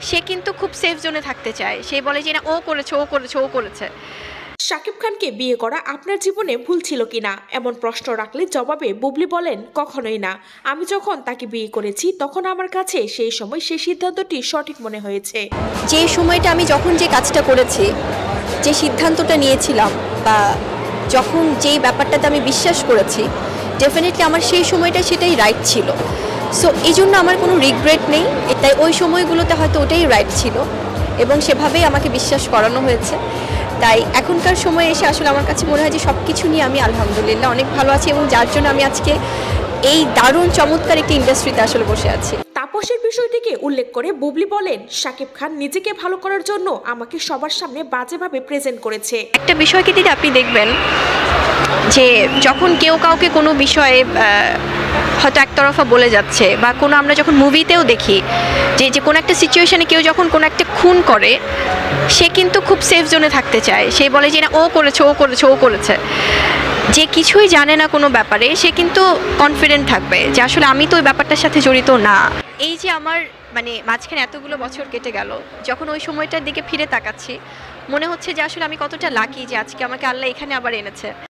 সে কিন্তু খুব সেফ জোনে থাকতে চায়। সে বলে যে না ও করেছে, ও করেছে, ও করেছে। শাকিব খানকে বিয়ে করা আপনার জীবনে ভুল ছিল কিনা এমন প্রশ্ন রাখলে জবাবে বুবলি বলেন, কখনোই না। আমি যখন তাকে বিয়ে করেছি তখন আমার কাছে সেই সময় সেই সিদ্ধান্তটি সঠিক মনে হয়েছে। যে সময়টা আমি যখন যে কাজটা করেছি, যে সিদ্ধান্তটা নিয়েছিলাম, বা যখন যেই ব্যাপারটাতে আমি বিশ্বাস করেছি, ডেফিনেটলি আমার সেই সময়টা সেটাই রাইট ছিল। সো এই জন্য আমার কোনো রিগ্রেট নেই। তাই ওই সময়গুলোতে হয়তো ওটাই রাইট ছিল এবং সেভাবেই আমাকে বিশ্বাস করানো হয়েছে। তাই এখনকার সময়ে এসে আসলে আমার কাছে মনে হয় যে সব কিছু নিয়ে আমি আলহামদুলিল্লাহ অনেক ভালো আছি, এবং যার জন্য আমি আজকে এই দারুণ চমৎকার একটি ইন্ডাস্ট্রিতে আসলে বসে আছি। তাপসের বিষয়টিকে উল্লেখ করে বুবলি বলেন, শাকিব খান নিজেকে ভালো করার জন্য আমাকে সবার সামনে বাজেভাবে প্রেজেন্ট করেছে। একটা বিষয়কে দিদি আপনি দেখবেন যে যখন কেউ কাউকে কোনো বিষয়ে হয়তো একতরফা বলে যাচ্ছে, বা কোনো আমরা যখন মুভিতেও দেখি যে কোনো একটা সিচুয়েশনে কেউ যখন কোনো একটা খুন করে, সে কিন্তু খুব সেফ জোনে থাকতে চায়। সে বলে যে না ও করেছে, ও করেছে, ও করেছে। যে কিছুই জানে না কোনো ব্যাপারে, সে কিন্তু কনফিডেন্ট থাকবে যে আসলে আমি তো ওই ব্যাপারটার সাথে জড়িত না। এই যে আমার মানে মাঝখানে এতগুলো বছর কেটে গেল, যখন ওই সময়টার দিকে ফিরে তাকাচ্ছি, মনে হচ্ছে যে আসলে আমি কতটা লাকি যে আজকে আমাকে আল্লাহ এখানে আবার এনেছে।